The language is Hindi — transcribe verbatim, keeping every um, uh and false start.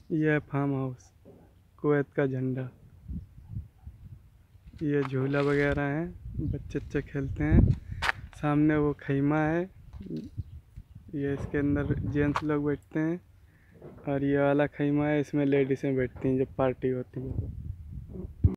यह फार्म हाउस, कुवैत का झंडा। ये झूला वगैरह है, बच्चे बच्चे खेलते हैं। सामने वो खैमा है, ये इसके अंदर जेंट्स लोग बैठते हैं। और ये वाला खैमा है, इसमें लेडीसें बैठती हैं जब पार्टी होती है।